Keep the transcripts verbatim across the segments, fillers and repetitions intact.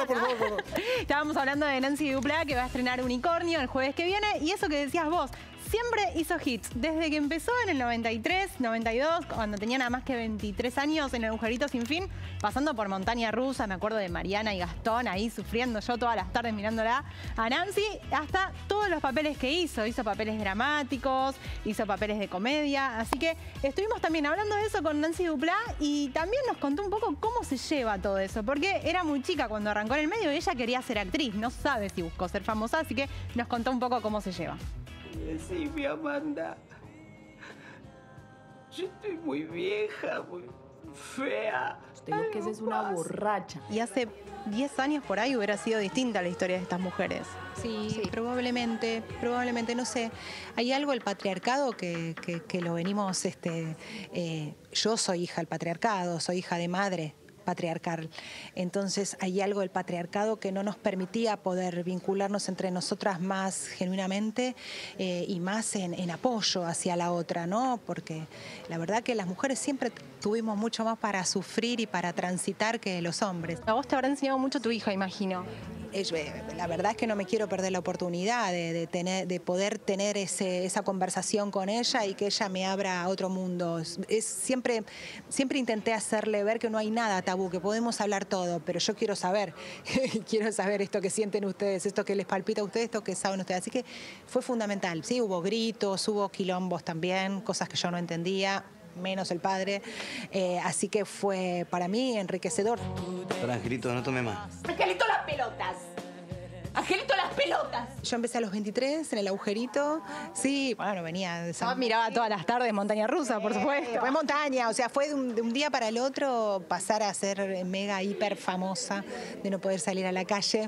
no, por favor, por favor. Estábamos hablando de Nancy Duplá, que va a estrenar Unicornio el jueves que viene. Y eso que decías vos, siempre hizo hits. Desde que empezó en el noventa y tres, noventa y dos, cuando tenía nada más que veintitrés años en El Agujerito Sin Fin, pasando por Montaña Rusa, me acuerdo de Mariana y Gastón, ahí sufriendo yo todas las tardes mirándola a Nancy, hasta todos los papeles que hizo. Hizo papeles dramáticos, hizo papeles de comedia. Así que estuvimos también hablando de eso con Nancy Duplá y también nos contó un poco cómo se lleva todo eso. Porque era muy chica cuando arrancó en el medio y ella quería ser actriz. No sabe si buscó ser famosa, así que nos contó un poco cómo se lleva. Sí, mi Amanda. Yo estoy muy vieja, muy fea. Tengo que ser una borracha. Y hace diez años por ahí hubiera sido distinta la historia de estas mujeres. Sí, sí, probablemente, probablemente, no sé. Hay algo del patriarcado que, que, que lo venimos, este, eh, yo soy hija del patriarcado, soy hija de madre patriarcal. Entonces hay algo del patriarcado que no nos permitía poder vincularnos entre nosotras más genuinamente eh, y más en, en apoyo hacia la otra, ¿no? Porque la verdad que las mujeres siempre tuvimos mucho más para sufrir y para transitar que los hombres. A vos te habrá enseñado mucho tu hija, imagino. La verdad es que no me quiero perder la oportunidad de, de, tener, de poder tener ese, esa conversación con ella y que ella me abra a otro mundo. Es, siempre, siempre intenté hacerle ver que no hay nada tabú, que podemos hablar todo, pero yo quiero saber, quiero saber esto que sienten ustedes, esto que les palpita a ustedes, esto que saben ustedes. Así que fue fundamental, sí, hubo gritos, hubo quilombos también, cosas que yo no entendía, menos el padre, eh, así que fue para mí enriquecedor. Pero Angelito, no tome más. Angelito, las pelotas. Angelito, las pelotas. Yo empecé a los veintitrés en El Agujerito. Sí, bueno, venía de San... Ah, miraba todas las tardes Montaña Rusa, por supuesto. Fue montaña, o sea, fue de un, de un día para el otro pasar a ser mega, hiper famosa, de no poder salir a la calle.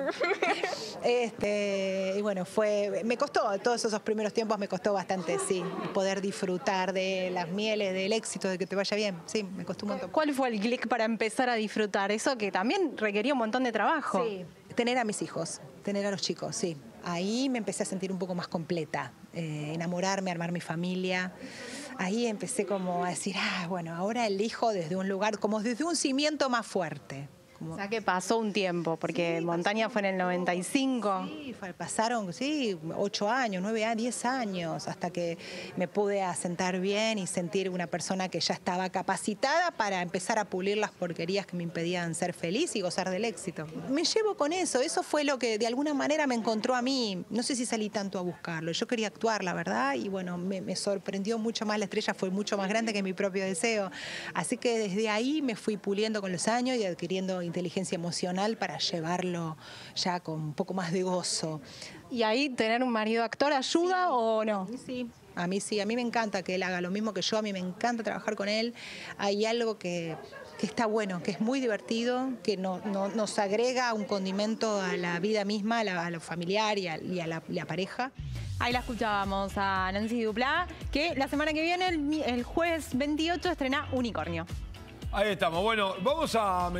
Este, y bueno, fue, me costó, todos esos primeros tiempos me costó bastante, sí, poder disfrutar de las mieles, del éxito, de que te vaya bien, sí, me costó un montón. ¿Cuál fue el clic para empezar a disfrutar? Eso que también requería un montón de trabajo. Sí, tener a mis hijos, tener a los chicos, sí. Ahí me empecé a sentir un poco más completa, eh, enamorarme, armar mi familia. Ahí empecé como a decir, ah, bueno, ahora elijo desde un lugar, como desde un cimiento más fuerte. Como... O sea que pasó un tiempo, porque sí, Montaña fue en el noventa y cinco. Sí, pasaron, sí, ocho años, nueve años, diez años, hasta que me pude asentar bien y sentir una persona que ya estaba capacitada para empezar a pulir las porquerías que me impedían ser feliz y gozar del éxito. Me llevo con eso, eso fue lo que de alguna manera me encontró a mí. No sé si salí tanto a buscarlo, yo quería actuar, la verdad, y bueno, me, me sorprendió mucho más, la estrella fue mucho más grande que mi propio deseo. Así que desde ahí me fui puliendo con los años y adquiriendo inteligencia emocional para llevarlo ya con un poco más de gozo. ¿Y ahí tener un marido actor ayuda sí, o no? A mí sí, a mí sí, a mí me encanta que él haga lo mismo que yo, a mí me encanta trabajar con él. Hay algo que, que está bueno, que es muy divertido, que no, no, nos agrega un condimento a la vida misma, a, la, a lo familiar y a, y a la, la pareja. Ahí la escuchábamos a Nancy Duplá, que la semana que viene, el, el jueves veintiocho, estrena Unicornio. Ahí estamos. Bueno, vamos a...